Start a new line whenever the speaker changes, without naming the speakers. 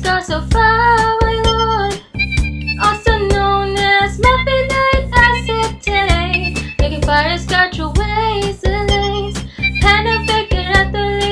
scar so far away, Lord, also known as methylate acetate. Making fire scar through ways and lanes, pen and figure at the